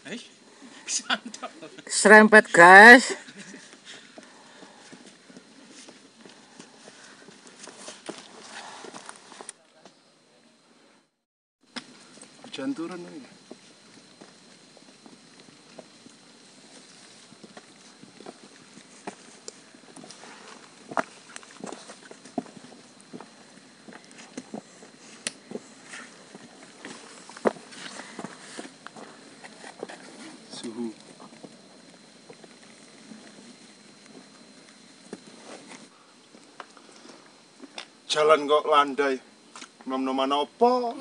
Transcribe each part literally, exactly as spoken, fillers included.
Serempet guys. Hujan turun ini. Suhu. Jalan kok landai. Nom-noman apa?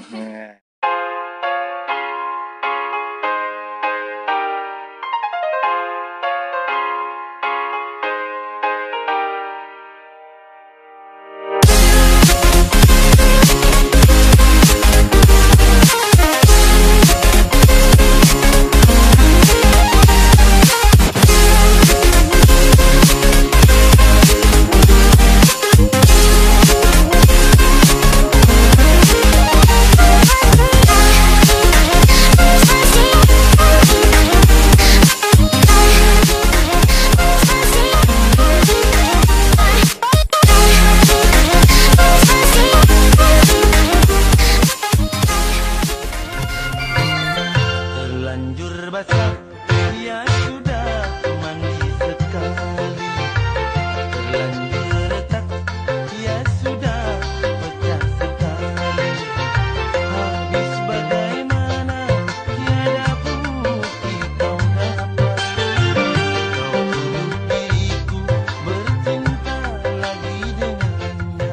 Ya sudah mandi sekali, terlanjur retak, ya sudah pecah sekali. Habis bagaimana, tiada bukti kau dapat. Kau suruh diriku bercinta lagi dengannya.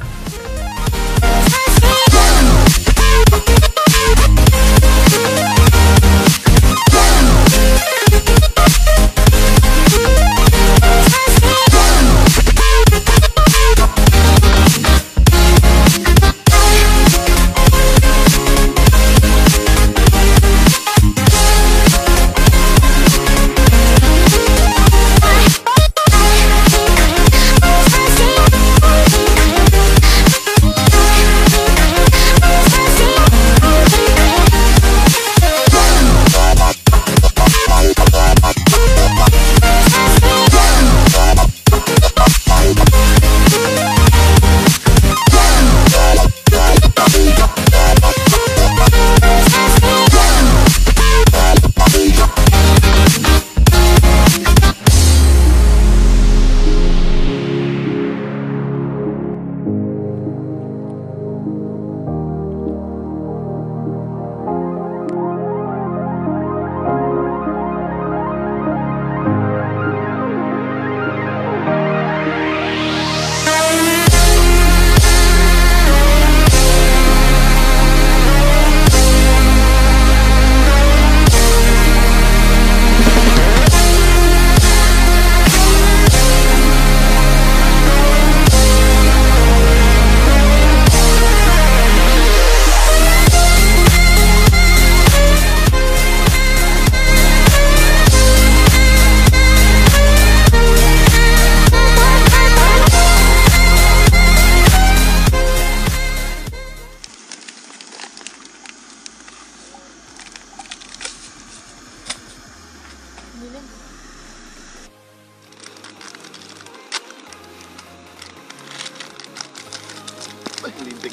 Linting.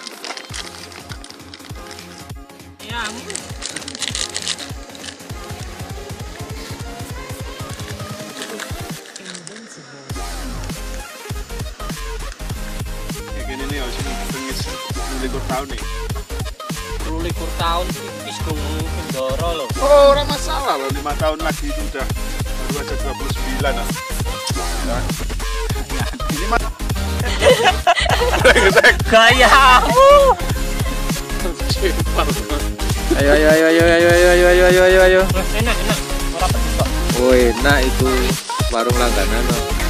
Ya. Kayak gini nih harus pengis likur tahun nih. Likur tahun tipis dong Pendoro loh. Oh, ora masalah loh, lima tahun lagi itu udah baru aja dua puluh sembilan ah. Ya. Ini mah gayamu. Ayo ayo ayo ayo ayo ayo ayo ayo ayo ayo ayo. Enak enak. Ora pedes kok. Oh enak itu warung langganan loh.